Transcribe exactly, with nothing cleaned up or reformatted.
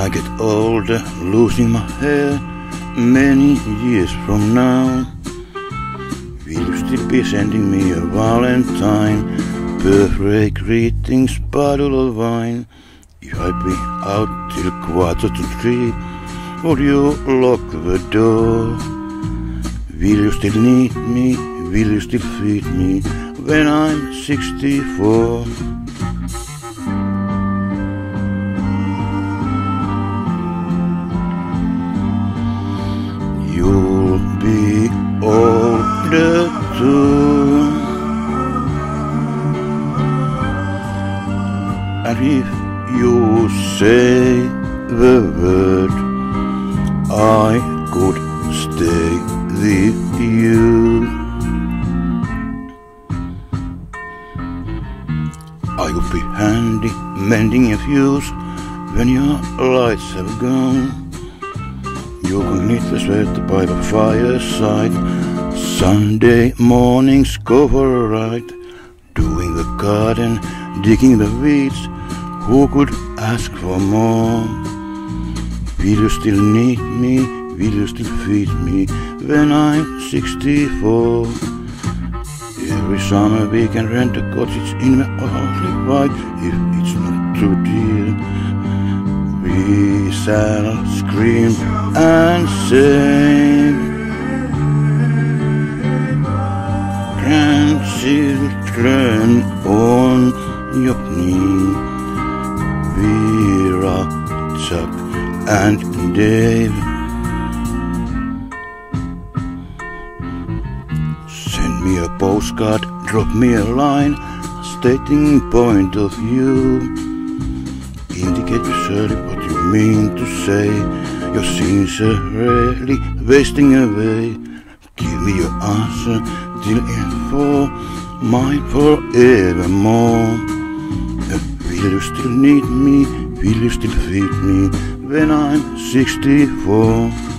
I get older, losing my hair, many years from now, will you still be sending me a valentine, birthday greetings, bottle of wine? If I be out till quarter to three, would you lock the door? Will you still need me, will you still feed me when I'm sixty-four? You'll be older too, and if you say the word, I could stay with you. I could be handy, mending a fuse when your lights have gone. You can knit the sweater by the fireside. Sunday mornings go for a ride, doing the garden, digging the weeds. Who could ask for more? Will you still need me? Will you still feed me when I'm sixty-four? Every summer we can rent a cottage in the Orly White if it's not too dear. We shall scream and sing, grandchildren on your knee. Vera, Chuck and Dave, send me a postcard, drop me a line, stating point of view. Indicate visually what you mean to say. You're sincerely wasting away. Give me your answer till info, mine forevermore. Uh, will you still need me? Will you still feed me when I'm sixty-four?